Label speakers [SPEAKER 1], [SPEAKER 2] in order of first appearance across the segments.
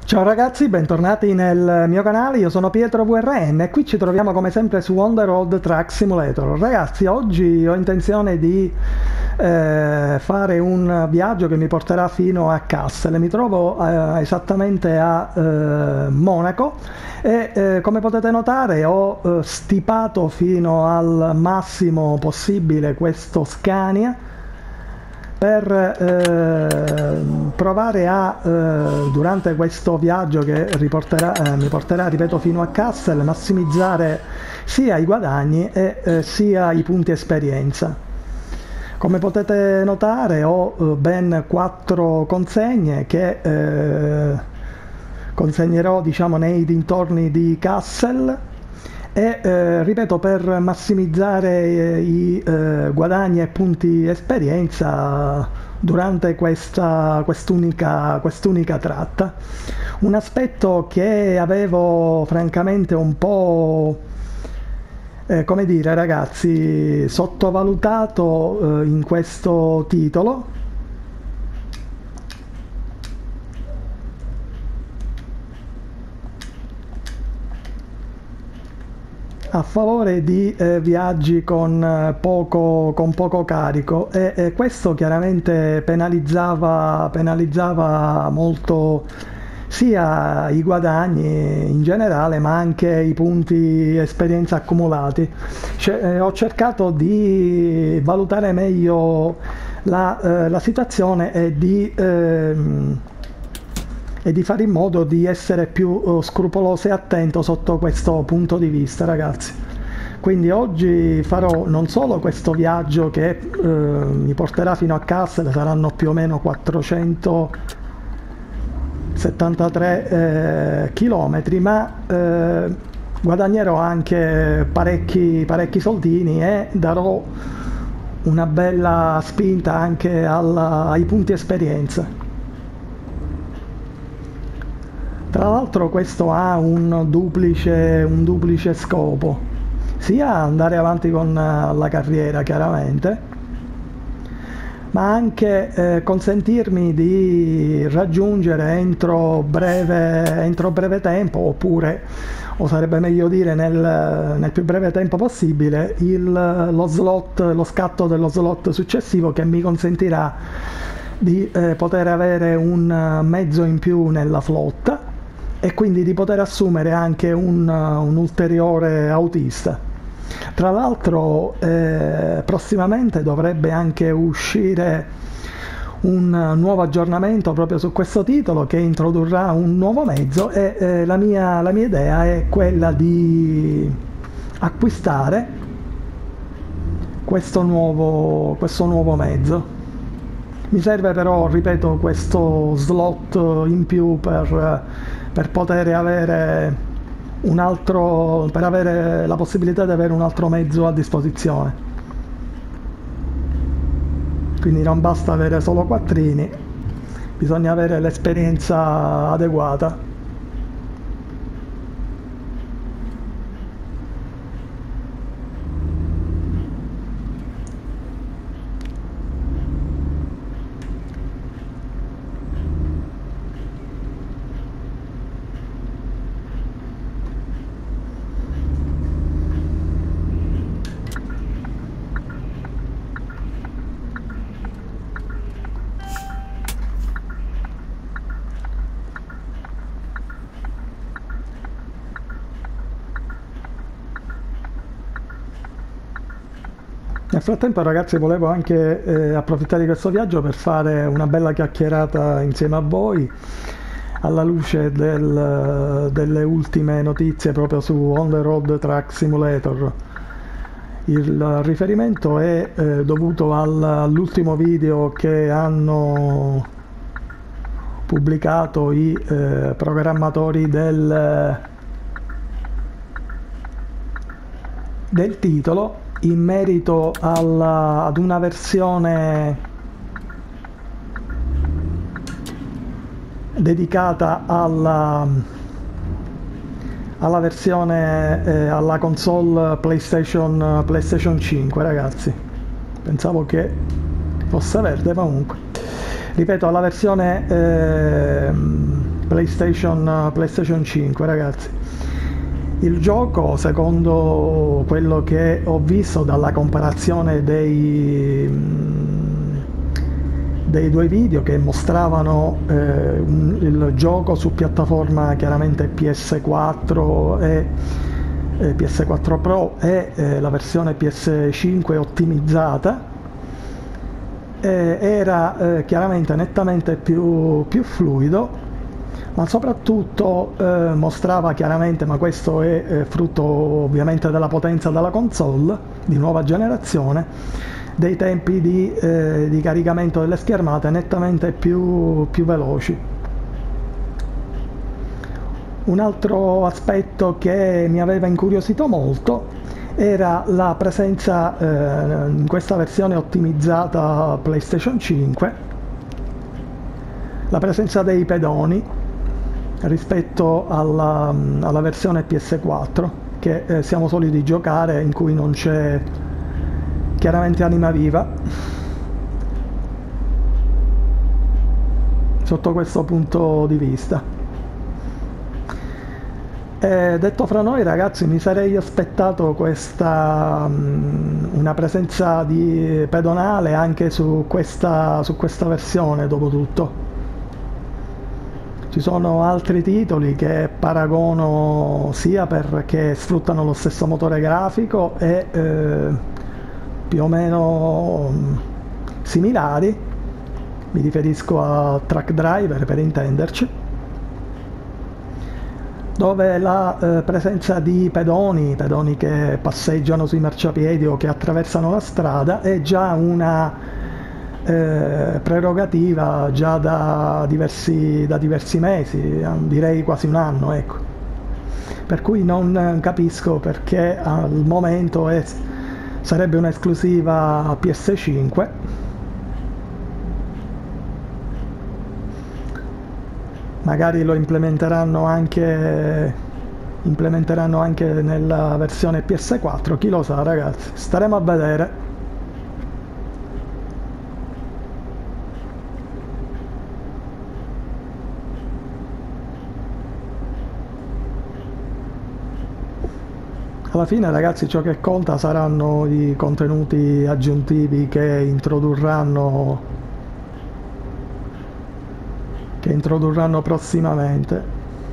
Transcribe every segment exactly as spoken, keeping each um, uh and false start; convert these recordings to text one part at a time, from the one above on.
[SPEAKER 1] Ciao ragazzi, bentornati nel mio canale, io sono Pietro V R N e qui ci troviamo come sempre su On The Road Truck Simulator. Ragazzi, oggi ho intenzione di eh, fare un viaggio che mi porterà fino a Kassel. Mi trovo eh, esattamente a eh, Monaco e eh, come potete notare ho eh, stipato fino al massimo possibile questo Scania per eh, provare a, eh, durante questo viaggio che riporterà, eh, mi porterà, ripeto, fino a Kassel, massimizzare sia i guadagni e eh, sia i punti esperienza. Come potete notare ho eh, ben quattro consegne che eh, consegnerò, diciamo, nei dintorni di Kassel. E eh, ripeto, per massimizzare eh, i eh, guadagni e punti esperienza durante questa quest'unica quest'unica tratta. Un aspetto che avevo francamente un po' eh, come dire, ragazzi, sottovalutato eh, in questo titolo, a favore di eh, viaggi con, eh, poco, con poco carico e, e questo chiaramente penalizzava, penalizzava molto sia i guadagni in generale ma anche i punti esperienza accumulati. Cioè, eh, ho cercato di valutare meglio la, eh, la situazione e di ehm, e di fare in modo di essere più uh, scrupoloso e attento sotto questo punto di vista, ragazzi. Quindi oggi farò non solo questo viaggio che uh, mi porterà fino a Kassel, saranno più o meno quattrocentosettantatré eh, chilometri, ma eh, guadagnerò anche parecchi, parecchi soldini e darò una bella spinta anche alla, ai punti esperienza. Tra l'altro questo ha un duplice, un duplice scopo, sia andare avanti con la carriera chiaramente, ma anche eh, consentirmi di raggiungere entro breve, entro breve tempo, oppure, o sarebbe meglio dire nel, nel più breve tempo possibile, il, lo slot, lo scatto dello slot successivo che mi consentirà di eh, poter avere un mezzo in più nella flotta e quindi di poter assumere anche un, un ulteriore autista. Tra l'altro eh, prossimamente dovrebbe anche uscire un nuovo aggiornamento proprio su questo titolo che introdurrà un nuovo mezzo e eh, la mia, la mia idea è quella di acquistare questo nuovo, questo nuovo mezzo. Mi serve però, ripeto, questo slot in più per, per poter avere un altro, per avere la possibilità di avere un altro mezzo a disposizione. Quindi non basta avere solo quattrini, bisogna avere l'esperienza adeguata. Nel frattempo, ragazzi, volevo anche eh, approfittare di questo viaggio per fare una bella chiacchierata insieme a voi alla luce del, delle ultime notizie proprio su On The Road Truck Simulator. Il riferimento è eh, dovuto al, all'ultimo video che hanno pubblicato i eh, programmatori del, del titolo in merito alla, ad una versione dedicata alla, alla versione eh, alla console PlayStation, PlayStation cinque, ragazzi. Pensavo che fosse verde, ma comunque ripeto, alla versione eh, PlayStation, PlayStation cinque, ragazzi. Il gioco, secondo quello che ho visto dalla comparazione dei, dei due video che mostravano eh, un, il gioco su piattaforma chiaramente P S quattro e eh, P S quattro Pro e eh, la versione P S cinque ottimizzata, eh, era eh, chiaramente nettamente più, più fluido, ma soprattutto eh, mostrava chiaramente, ma questo è eh, frutto ovviamente della potenza della console di nuova generazione, dei tempi di, eh, di caricamento delle schermate nettamente più, più veloci. Un altro aspetto che mi aveva incuriosito molto era la presenza eh, in questa versione ottimizzata PlayStation cinque, la presenza dei pedoni rispetto alla, alla versione P S quattro che eh, siamo soliti giocare, in cui non c'è chiaramente anima viva. Sotto questo punto di vista, e detto fra noi, ragazzi, mi sarei aspettato questa um, una presenza di pedonale anche su questa, su questa versione. Dopo tutto ci sono altri titoli che paragono sia perché sfruttano lo stesso motore grafico e eh, più o meno similari, mi riferisco a Truck Driver per intenderci, dove la eh, presenza di pedoni, pedoni che passeggiano sui marciapiedi o che attraversano la strada, è già una Eh, prerogativa già da diversi, da diversi mesi, direi quasi un anno, ecco. Per cui non capisco perché al momento è, sarebbe un'esclusiva P S cinque. Magari lo implementeranno anche implementeranno anche nella versione P S quattro, chi lo sa, ragazzi, staremo a vedere. Alla fine, ragazzi, ciò che conta saranno i contenuti aggiuntivi che introdurranno che introdurranno prossimamente.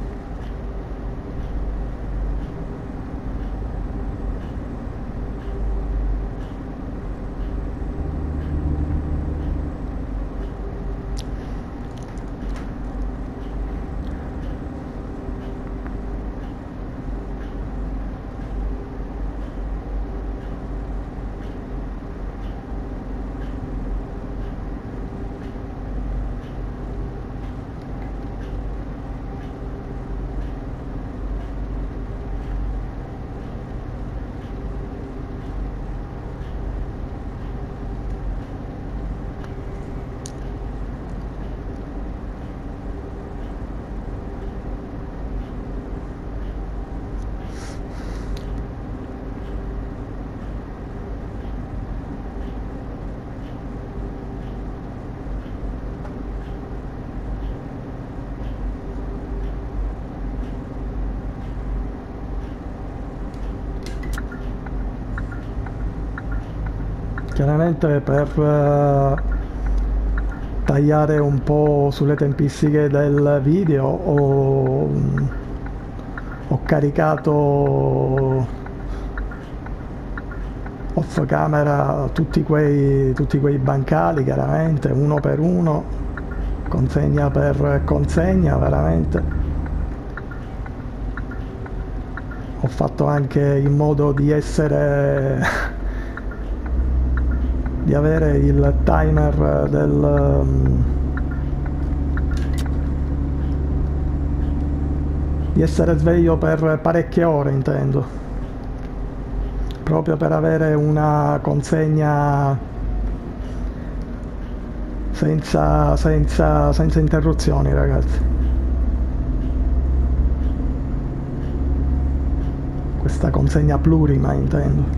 [SPEAKER 1] Chiaramente per eh, tagliare un po' sulle tempistiche del video ho, ho caricato off camera tutti quei, tutti quei bancali, chiaramente uno per uno, consegna per consegna, veramente. Ho fatto anche in modo di essere di avere il timer del di essere sveglio per parecchie ore, intendo, proprio per avere una consegna senza, senza, senza interruzioni, ragazzi. Questa consegna plurima, intendo.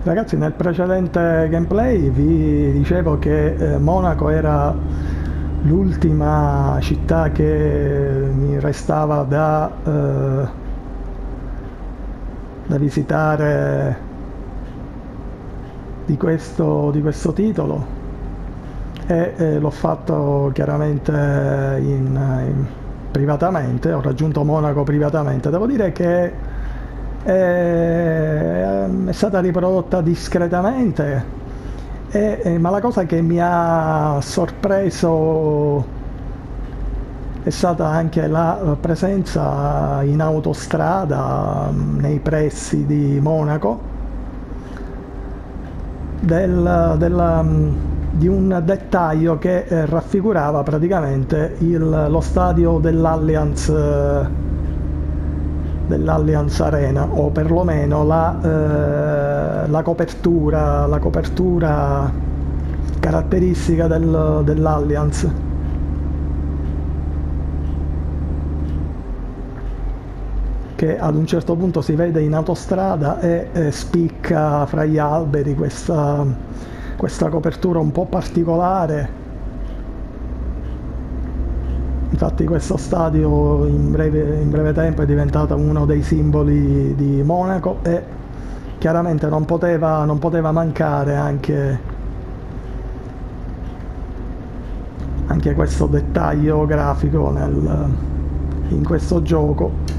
[SPEAKER 1] Ragazzi, nel precedente gameplay vi dicevo che eh, Monaco era l'ultima città che mi restava da, eh, da visitare di questo, di questo titolo, e eh, l'ho fatto chiaramente in, in, privatamente, ho raggiunto Monaco privatamente. Devo dire che è, è stata riprodotta discretamente, e, e, ma la cosa che mi ha sorpreso è stata anche la presenza in autostrada nei pressi di Monaco del, del, di un dettaglio che eh, raffigurava praticamente il, lo stadio dell'Allianz eh, dell'Allianz Arena, o perlomeno la, eh, la copertura la copertura caratteristica del, dell'Allianz, che ad un certo punto si vede in autostrada e, e spicca fra gli alberi questa, questa copertura un po' particolare. Infatti questo stadio in breve, in breve tempo è diventato uno dei simboli di Monaco, e chiaramente non poteva, non poteva mancare anche, anche questo dettaglio grafico nel, in questo gioco.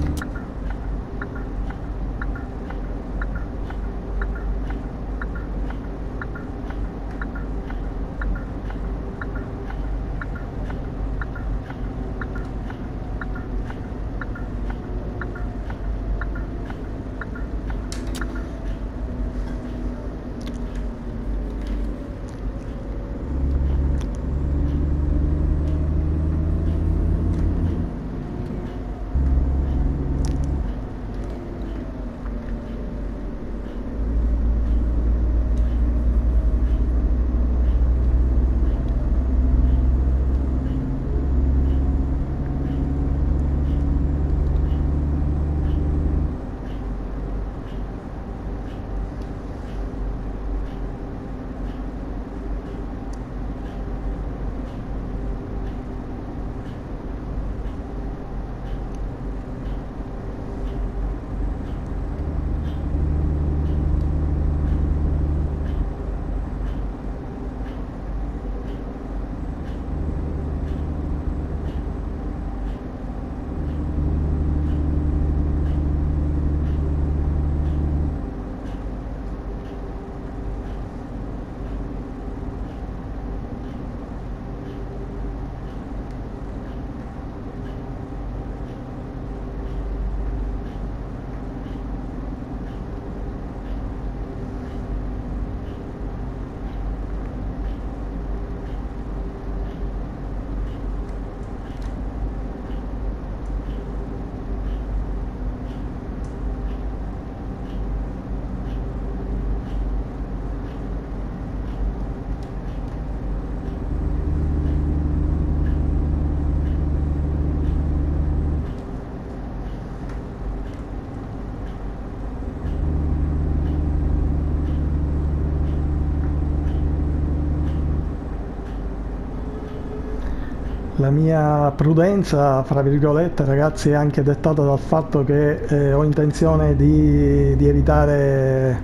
[SPEAKER 1] La mia prudenza, fra virgolette, ragazzi, è anche dettata dal fatto che eh, ho intenzione di, di evitare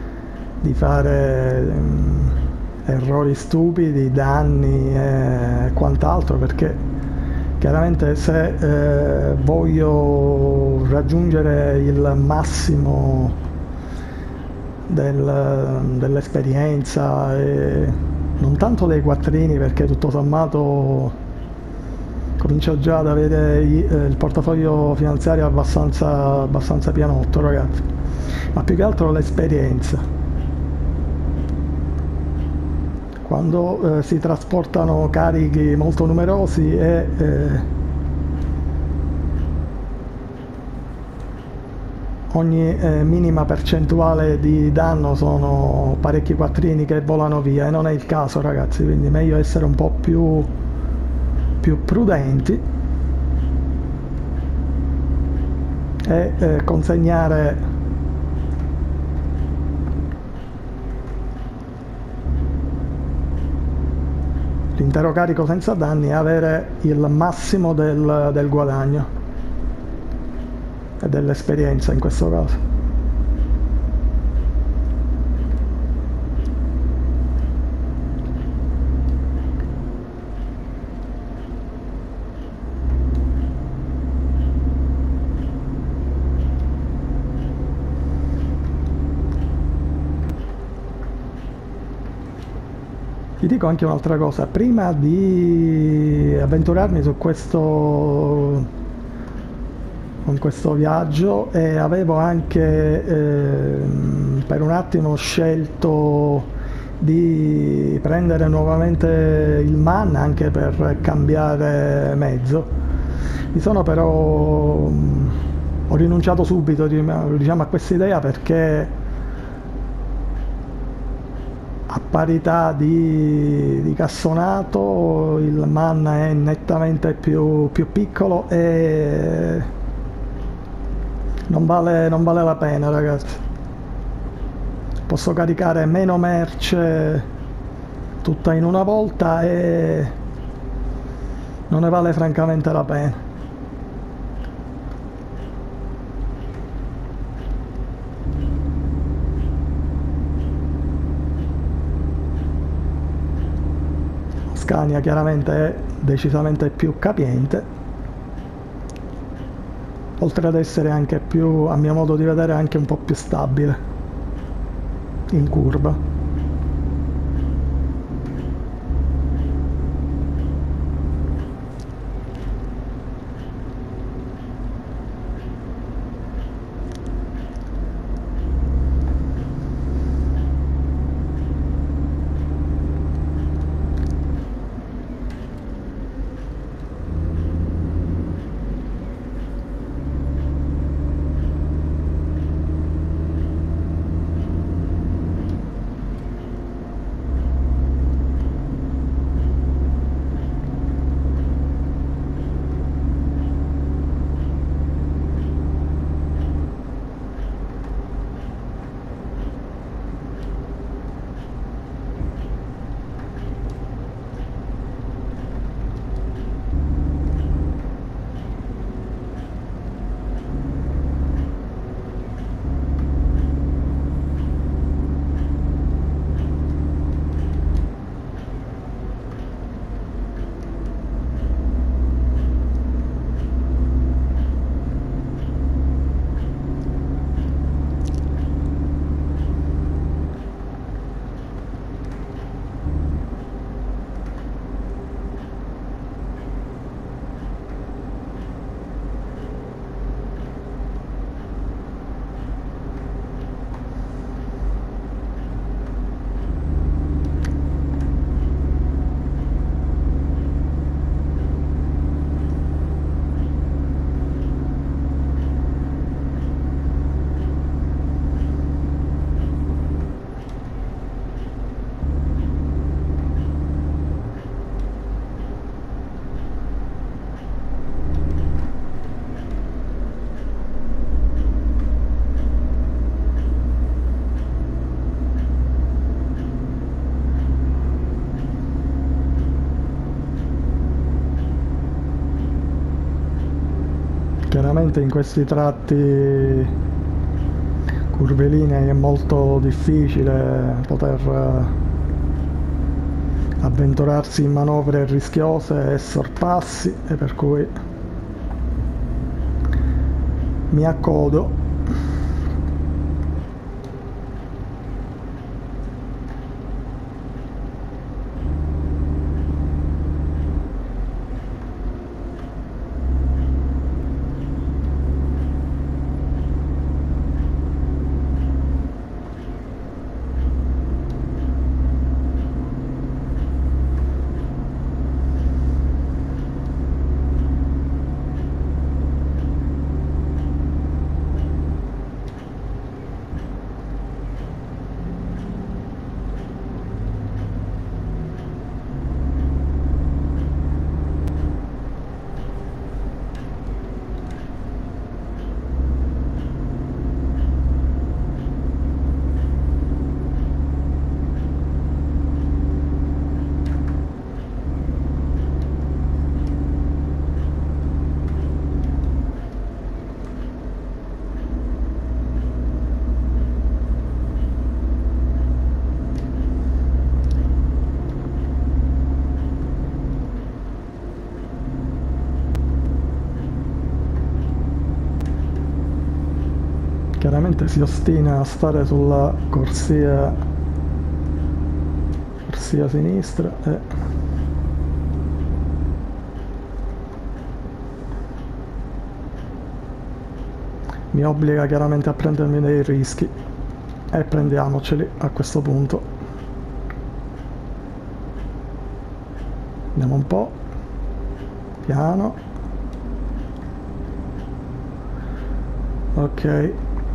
[SPEAKER 1] di fare um, errori stupidi, danni e quant'altro, perché chiaramente se eh, voglio raggiungere il massimo del, dell'esperienza, e non tanto dei quattrini, perché tutto sommato comincio già ad avere il portafoglio finanziario abbastanza, abbastanza pianotto, ragazzi, ma più che altro l'esperienza. Quando eh, si trasportano carichi molto numerosi e eh, ogni eh, minima percentuale di danno sono parecchi quattrini che volano via, e non è il caso, ragazzi, quindi meglio essere un po' più più prudenti e eh, consegnare intero carico senza danni e avere il massimo del, del guadagno e dell'esperienza in questo caso. Ti dico anche un'altra cosa, prima di avventurarmi su questo, con questo viaggio eh, avevo anche eh, per un attimo scelto di prendere nuovamente il MAN anche per cambiare mezzo. Mi sono però, ho rinunciato subito diciamo, a questa idea perché a parità di, di cassonato il MAN è nettamente più, più piccolo e non vale, non vale la pena, ragazzi. Posso caricare meno merce tutta in una volta e non ne vale francamente la pena. Scania chiaramente è decisamente più capiente, oltre ad essere anche più, a mio modo di vedere, anche un po' più stabile in curva. Chiaramente in questi tratti curvilinei è molto difficile poter avventurarsi in manovre rischiose e sorpassi, e per cui mi accodo. niente, si ostina a stare sulla corsia corsia sinistra e mi obbliga chiaramente a prendermi dei rischi e prendiamoceli a questo punto. Andiamo un po' piano. Ok.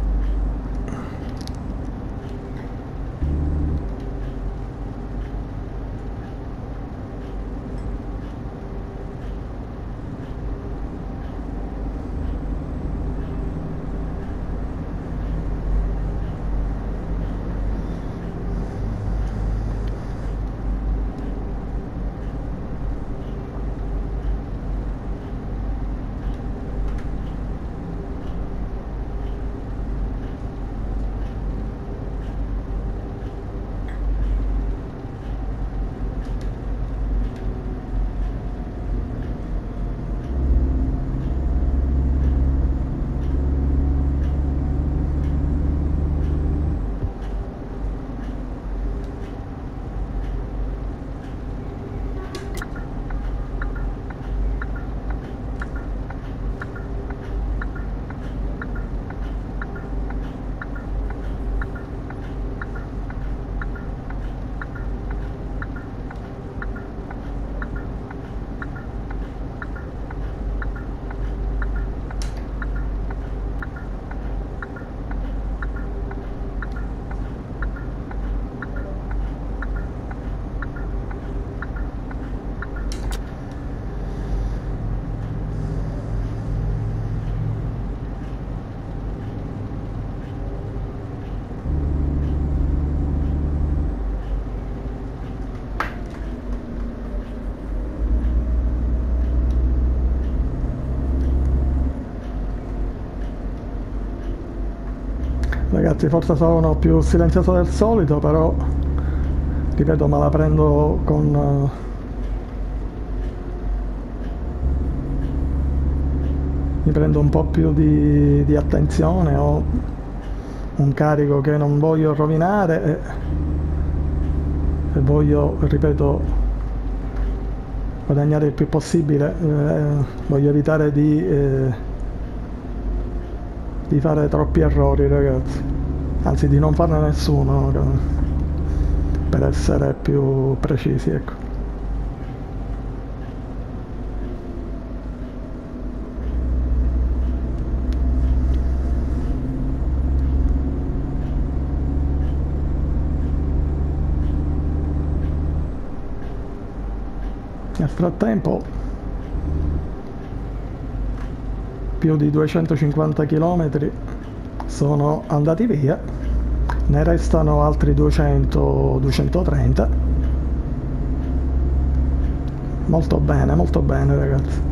[SPEAKER 1] Ragazzi, forse sono più silenzioso del solito, però ripeto, me la prendo con uh, mi prendo un po' più di, di attenzione, ho un carico che non voglio rovinare e, e voglio, ripeto, guadagnare il più possibile, eh, voglio evitare di eh, di fare troppi errori, ragazzi, anzi di non farne nessuno, per essere più precisi, ecco. Nel frattempo più di duecentocinquanta chilometri sono andati via, ne restano altri duecento duecentotrenta. Molto bene, molto bene, ragazzi.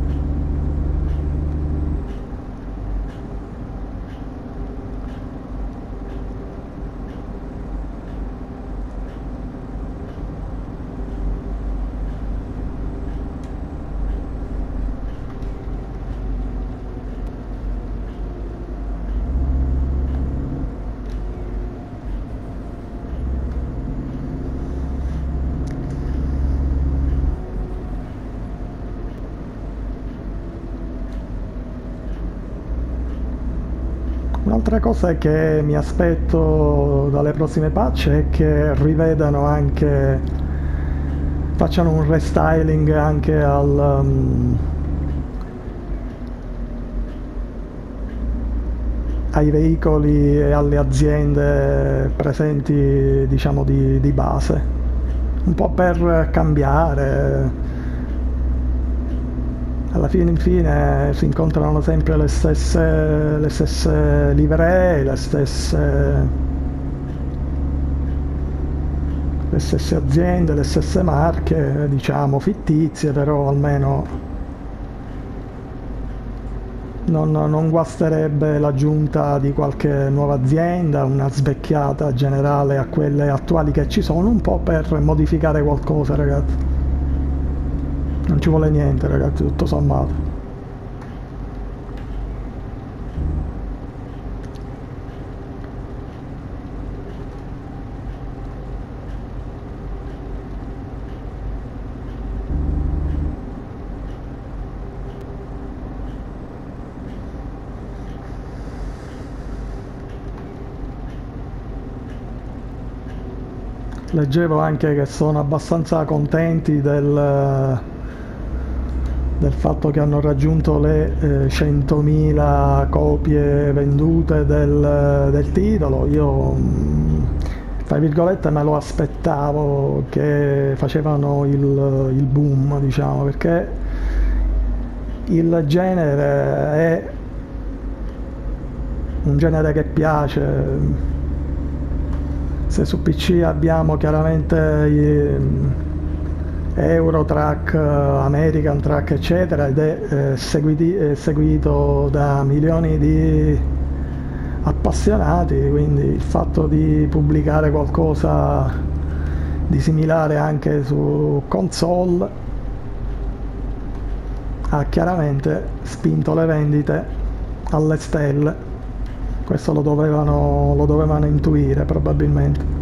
[SPEAKER 1] Un'altra cosa che mi aspetto dalle prossime patch è che rivedano anche, facciano un restyling anche al, um, ai veicoli e alle aziende presenti, diciamo, di, di base, un po' per cambiare. Alla fine, infine, si incontrano sempre le stesse, le stesse livree, le stesse, le stesse aziende, le stesse marche, diciamo, fittizie, però almeno non, non guasterebbe l'aggiunta di qualche nuova azienda, una svecchiata generale a quelle attuali che ci sono, un po' per modificare qualcosa, ragazzi. Non ci vuole niente, ragazzi, tutto sommato. Leggevo anche che sono abbastanza contenti del, del fatto che hanno raggiunto le eh, centomila copie vendute del, del titolo. Io, mh, tra virgolette, me lo aspettavo che facevano il, il boom, diciamo, perché il genere è un genere che piace. Se su P C abbiamo chiaramente Eurotrack, American Track eccetera, ed è eh, seguiti, è seguito da milioni di appassionati, quindi il fatto di pubblicare qualcosa di similare anche su console ha chiaramente spinto le vendite alle stelle. Questo lo dovevano, lo dovevano intuire probabilmente.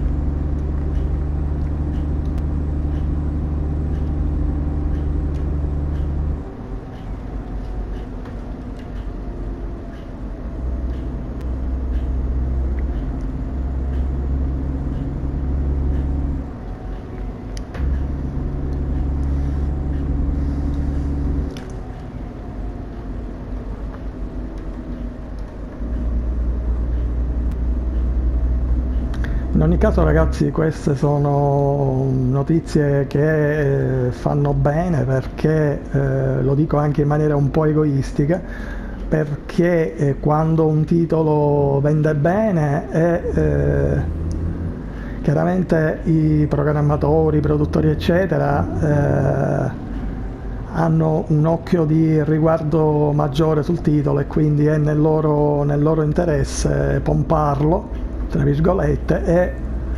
[SPEAKER 1] In ogni caso ragazzi, queste sono notizie che eh, fanno bene, perché eh, lo dico anche in maniera un po' egoistica, perché eh, quando un titolo vende bene e eh, chiaramente i programmatori, i produttori eccetera eh, hanno un occhio di riguardo maggiore sul titolo, e quindi è nel loro, nel loro interesse pomparlo tra virgolette e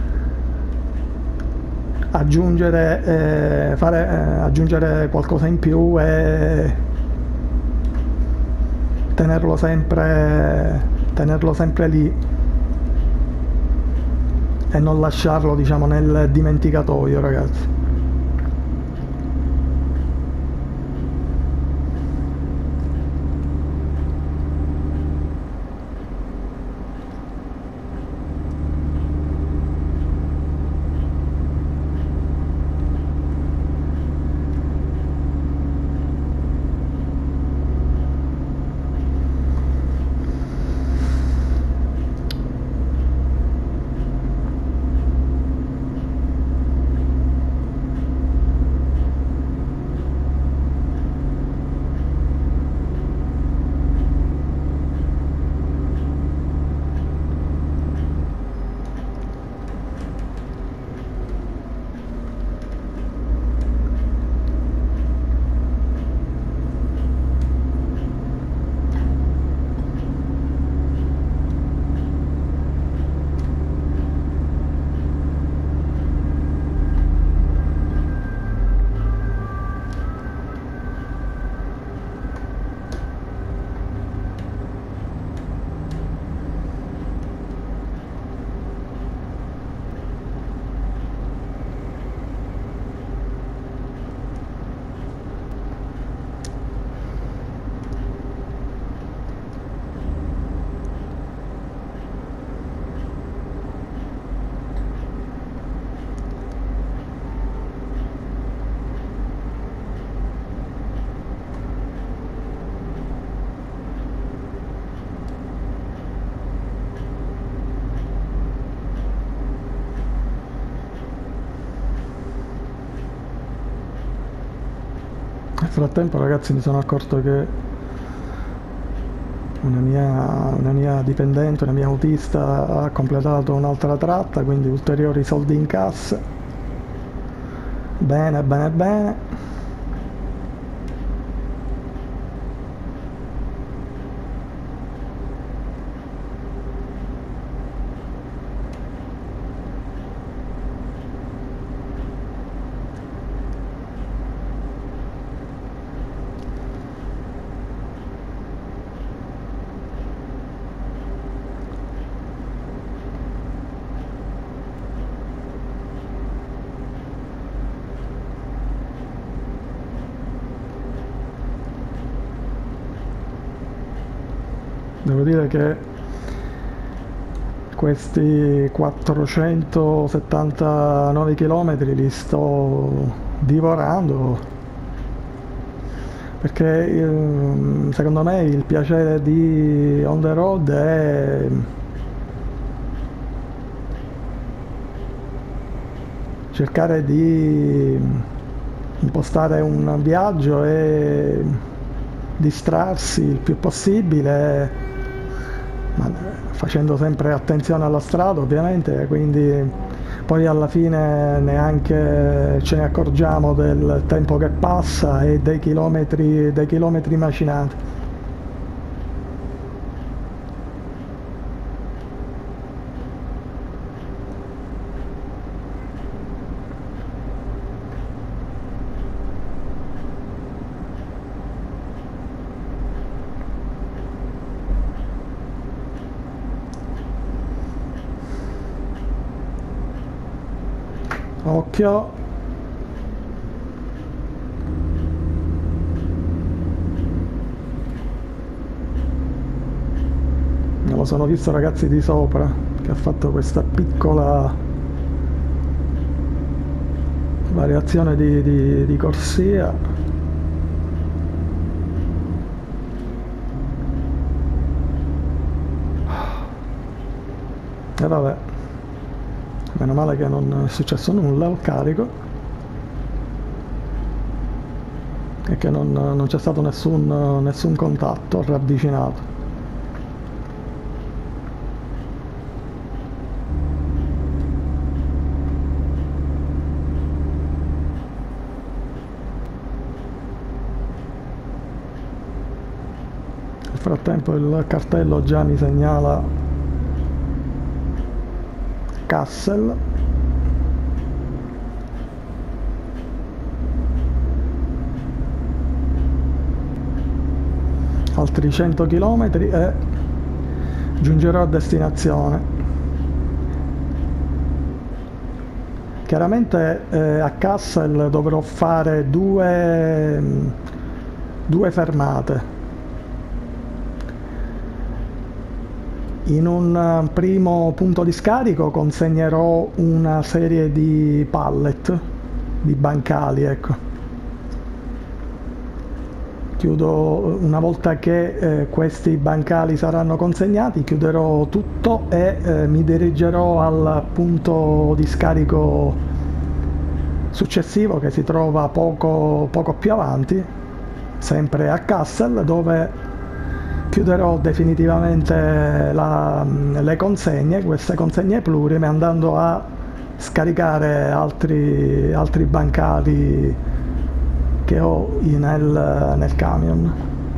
[SPEAKER 1] aggiungere, eh, fare, eh, aggiungere qualcosa in più e tenerlo sempre, tenerlo sempre lì e non lasciarlo, diciamo, nel dimenticatoio, ragazzi. Nel frattempo ragazzi mi sono accorto che una mia, una mia dipendente, una mia autista ha completato un'altra tratta, quindi ulteriori soldi in cassa. Bene, bene, bene. Devo dire che questi quattrocentosettantanove chilometri li sto divorando, perché ehm, secondo me il piacere di on the road è cercare di impostare un viaggio e distrarsi il più possibile, ma facendo sempre attenzione alla strada ovviamente, quindi poi alla fine neanche ce ne accorgiamo del tempo che passa e dei chilometri, dei chilometri macinati. Occhio. Me lo sono visto ragazzi di sopra che ha fatto questa piccola variazione di, di, di corsia. E vabbè, meno male che non è successo nulla al carico e che non, non c'è stato nessun, nessun contatto ravvicinato. Nel frattempo il cartello già mi segnala Kassel. Altri cento chilometri e giungerò a destinazione. Chiaramente eh, a Kassel dovrò fare due, due fermate. In un primo punto di scarico consegnerò una serie di pallet, di bancali, ecco. Chiudo, una volta che eh, questi bancali saranno consegnati, chiuderò tutto e eh, mi dirigerò al punto di scarico successivo che si trova poco, poco più avanti, sempre a Kassel, dove chiuderò definitivamente la, le consegne, queste consegne plurime, andando a scaricare altri, altri bancali che ho nel, nel camion.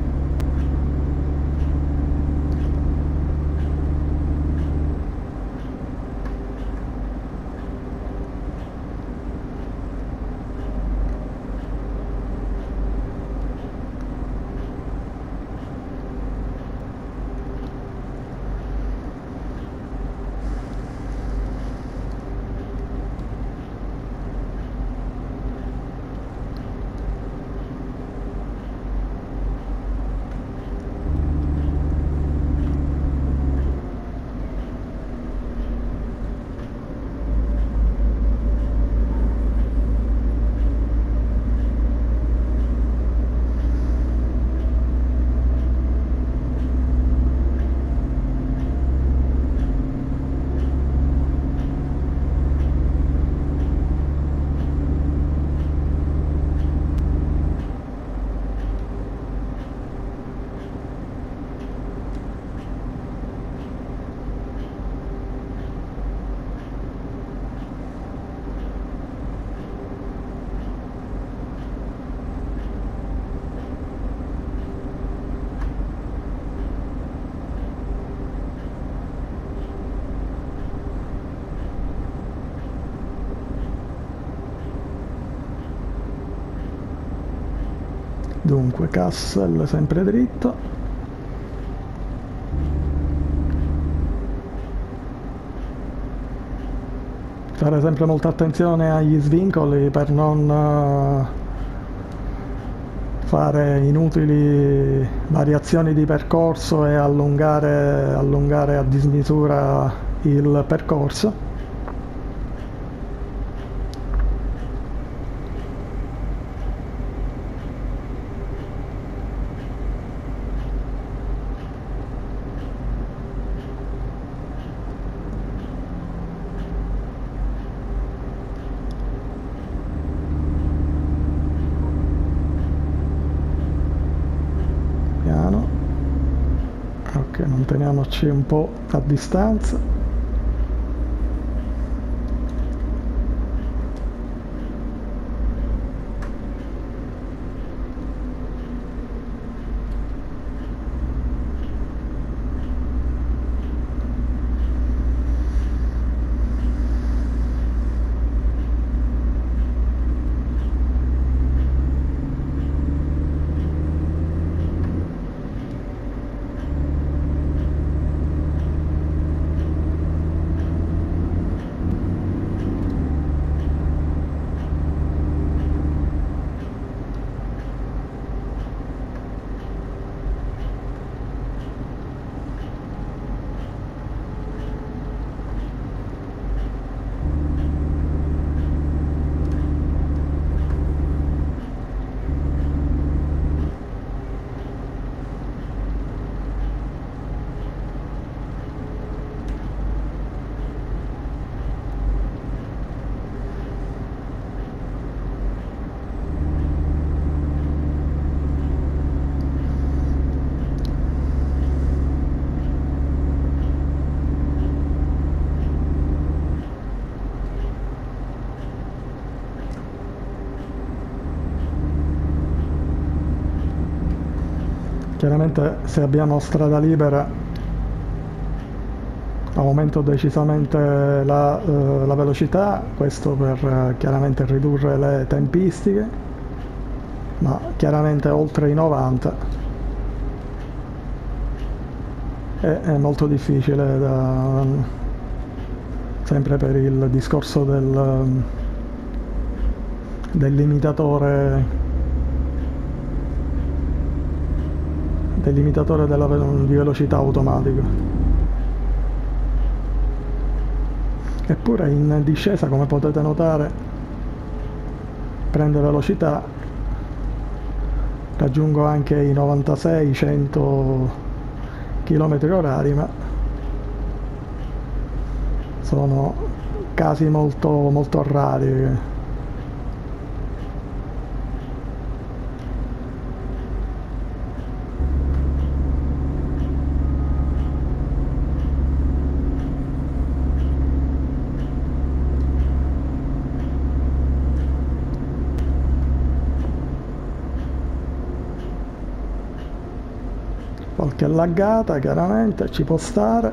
[SPEAKER 1] Dunque Kassel sempre dritto, fare sempre molta attenzione agli svincoli per non fare inutili variazioni di percorso e allungare, allungare a dismisura il percorso. Piano. Ok, manteniamoci un po' a distanza. Chiaramente se abbiamo strada libera aumento decisamente la, eh, la velocità, questo per eh, chiaramente ridurre le tempistiche, ma chiaramente oltre i novanta è, è molto difficile, da, sempre per il discorso del, del limitatore del limitatore della, di velocità automatico. Eppure in discesa, come potete notare, prende velocità, raggiungo anche i novantasei cento chilometri orari, ma sono casi molto, molto rari. Qualche laggata chiaramente ci può stare.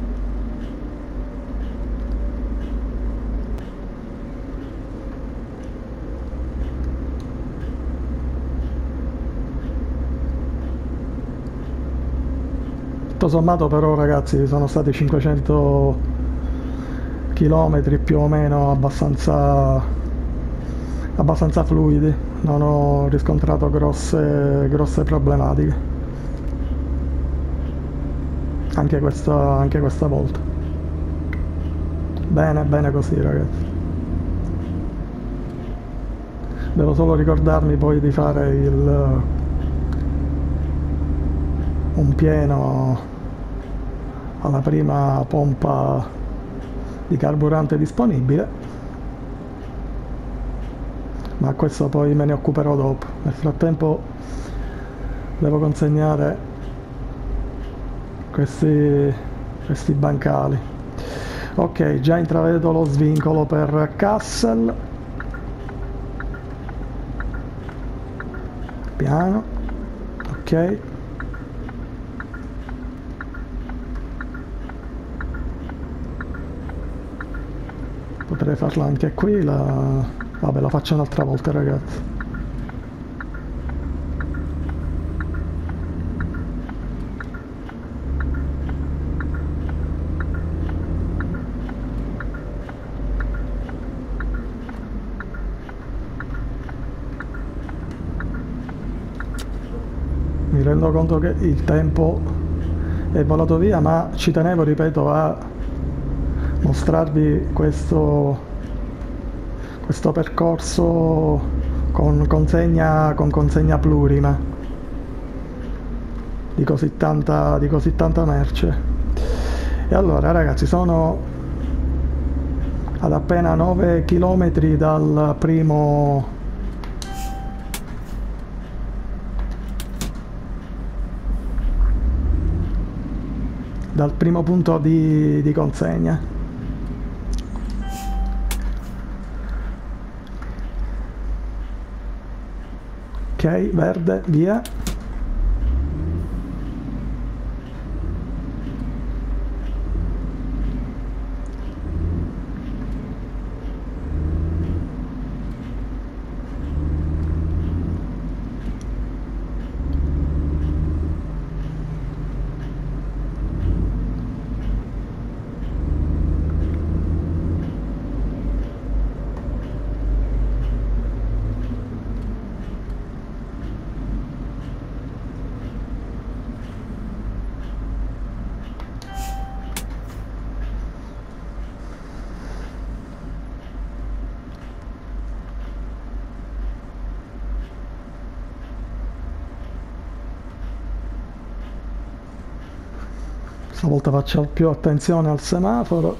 [SPEAKER 1] Tutto sommato però ragazzi sono stati cinquecento chilometri più o meno abbastanza abbastanza fluidi, non ho riscontrato grosse, grosse problematiche. Anche questa, anche questa volta. Bene, bene così ragazzi. Devo solo ricordarmi poi di fare il un pieno alla prima pompa di carburante disponibile, ma questo poi me ne occuperò dopo. Nel frattempo devo consegnare questi, questi bancali. Ok, già intravedo lo svincolo per Kassel. Piano. Ok. Potrei farla anche qui, la... vabbè, la faccio un'altra volta ragazzi. Mi rendo conto che il tempo è volato via, ma ci tenevo, ripeto, a mostrarvi questo, questo percorso con consegna, con consegna plurima di così tanta, di così tanta merce. E allora ragazzi, sono ad appena nove chilometri dal primo dal primo punto di, di consegna. Ok, verde, via. Stavolta faccio più attenzione al semaforo.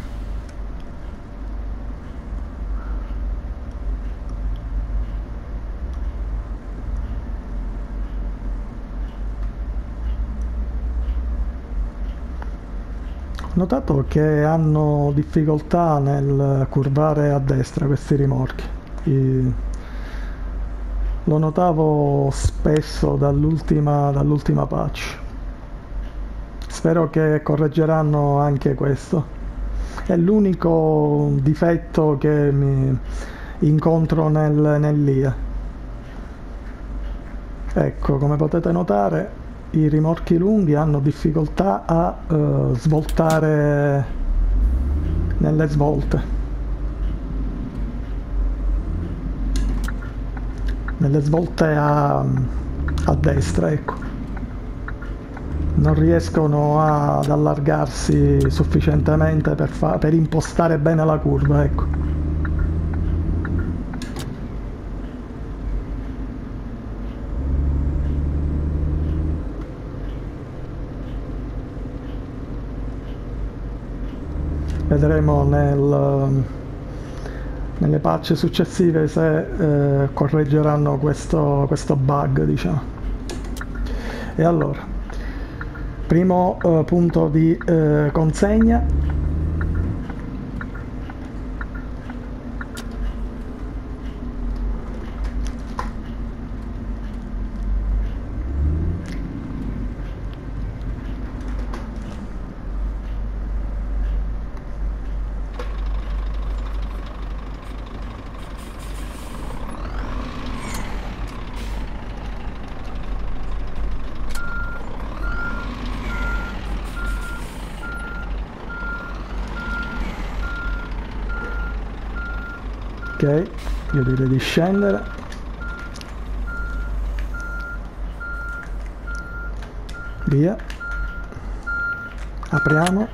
[SPEAKER 1] Ho notato che hanno difficoltà nel curvare a destra questi rimorchi. I... Lo notavo spesso dall'ultima dall'ultima patch. Spero che correggeranno anche questo. È l'unico difetto che mi incontro nel, nell'I A. Ecco, come potete notare, i rimorchi lunghi hanno difficoltà a uh, svoltare nelle svolte. Nelle svolte a, a destra, ecco. Non riescono a, ad allargarsi sufficientemente per, fa, per impostare bene la curva, ecco. Vedremo nel, nelle patch successive se eh, correggeranno questo, questo bug, diciamo. E allora, primo eh, punto di eh, consegna. Ok, io direi di scendere. Via. Apriamo.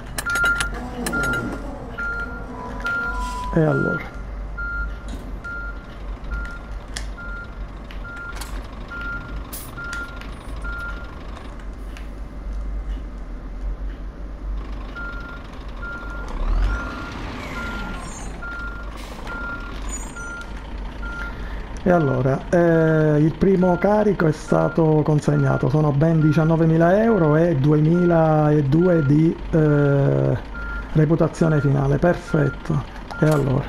[SPEAKER 1] E allora. E allora, eh, il primo carico è stato consegnato, sono ben diciannovemila euro e duemiladue di eh, reputazione finale, perfetto. E allora,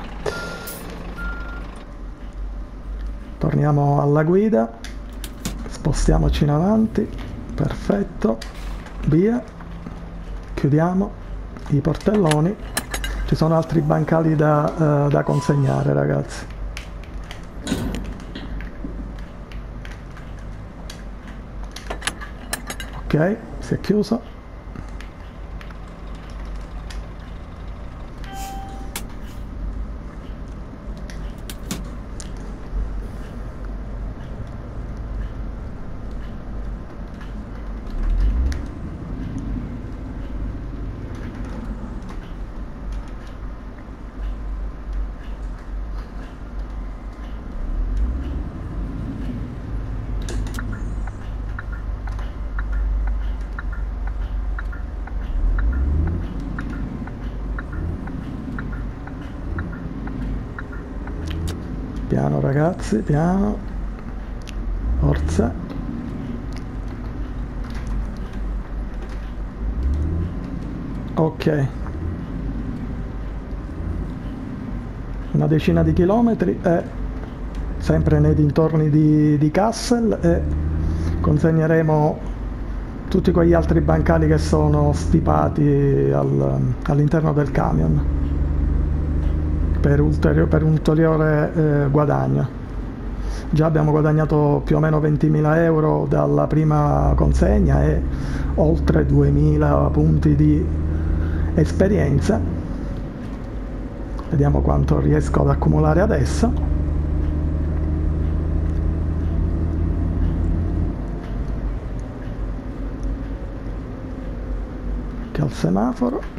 [SPEAKER 1] torniamo alla guida, spostiamoci in avanti, perfetto, via, chiudiamo i portelloni, ci sono altri bancali da, eh, da consegnare, ragazzi. Ok, si è chiuso. Piano ragazzi, piano. Forza. Ok. Una decina di chilometri e sempre nei dintorni di, di Kassel e consegneremo tutti quegli altri bancali che sono stipati al, all'interno del camion per, ulteriore, per un ulteriore eh, guadagno. Già abbiamo guadagnato più o meno ventimila euro dalla prima consegna e oltre duemila punti di esperienza. Vediamo quanto riesco ad accumulare adesso. Che al semaforo.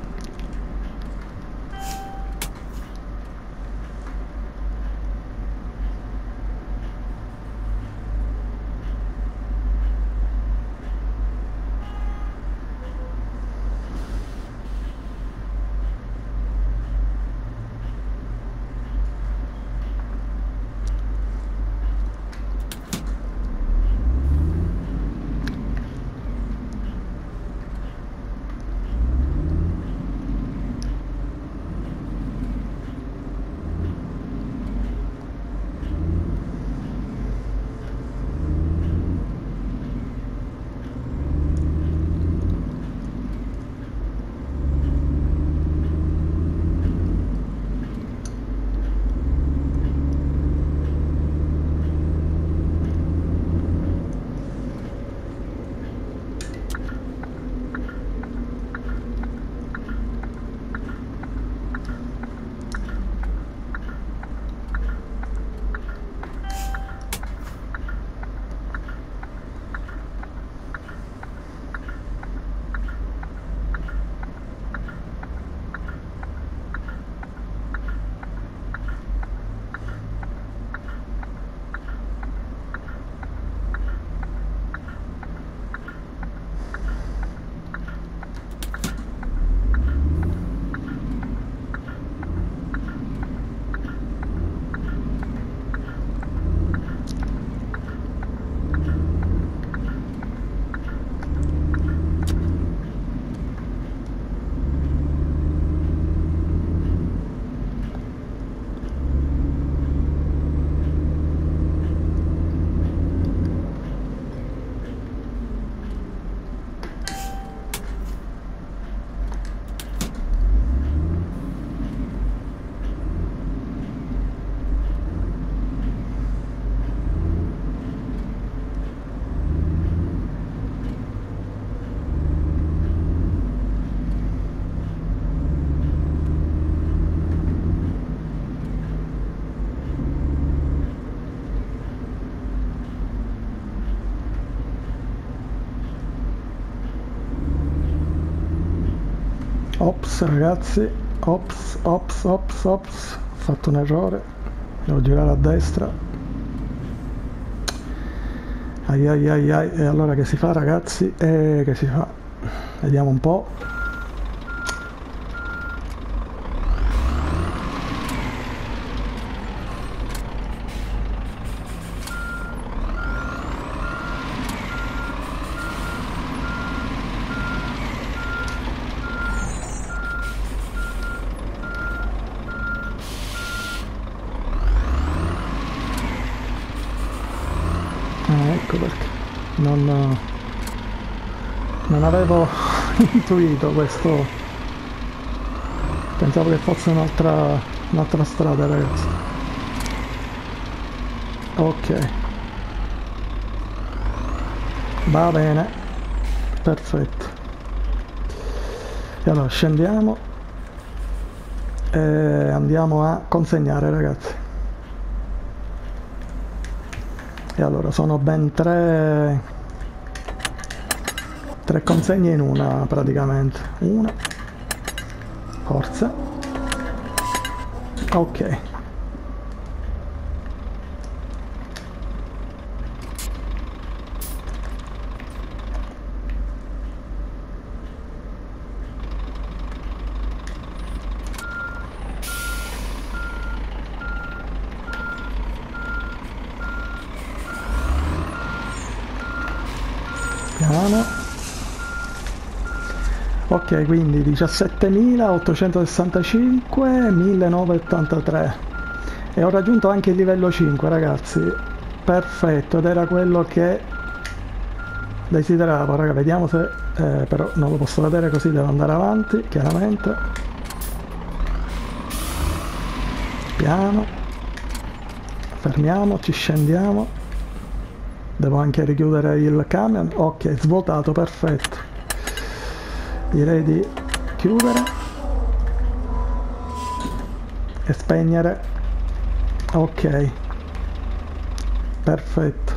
[SPEAKER 1] Ops ragazzi, ops, ops, ops, ops, ho fatto un errore, devo girare a destra. Ai ai ai ai, e allora che si fa ragazzi? E che si fa? Vediamo un po'. Ecco perché non, non avevo intuito questo, pensavo che fosse un'altra un'altra strada ragazzi. Ok, va bene, perfetto. E allora scendiamo e andiamo a consegnare ragazzi. E allora sono ben tre tre consegne in una praticamente. Una, forza, ok. piano. Ok, quindi diciassettemilaottocentosessantacinque, millenovecentottantatré e ho raggiunto anche il livello cinque, ragazzi. Perfetto, ed era quello che desideravo, raga. Vediamo se eh, però non lo posso vedere, così devo andare avanti, chiaramente. Piano, fermiamoci, scendiamo. Devo anche richiudere il camion. Ok, svuotato, perfetto. Direi di chiudere e spegnere. Ok, perfetto.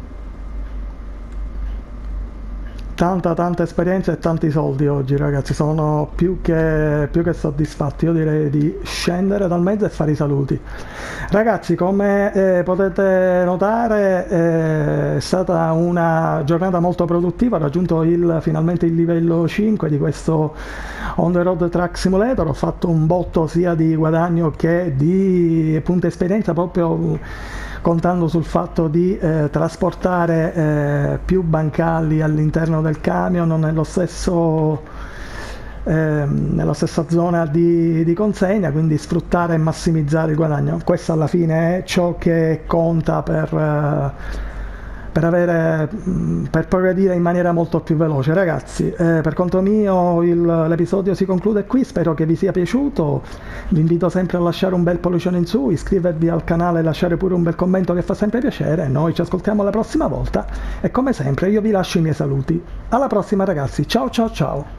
[SPEAKER 1] Tanta tanta esperienza e tanti soldi oggi, ragazzi. Sono più che, più che soddisfatto. Io direi di scendere dal mezzo e fare i saluti. Ragazzi, come eh, potete notare, eh, è stata una giornata molto produttiva. Ho raggiunto il, finalmente il livello cinque di questo On The Road Truck Simulator. Ho fatto un botto sia di guadagno che di punti esperienza, proprio contando sul fatto di eh, trasportare eh, più bancali all'interno del camion nello stesso, eh, nella stessa zona di, di consegna, quindi sfruttare e massimizzare il guadagno. Questo alla fine è ciò che conta per, eh, per, avere, per progredire in maniera molto più veloce. Ragazzi, eh, per conto mio l'episodio si conclude qui, spero che vi sia piaciuto. Vi invito sempre a lasciare un bel pollicione in su, iscrivervi al canale e lasciare pure un bel commento, che fa sempre piacere. Noi ci ascoltiamo la prossima volta e come sempre io vi lascio i miei saluti. Alla prossima, ragazzi, ciao ciao ciao.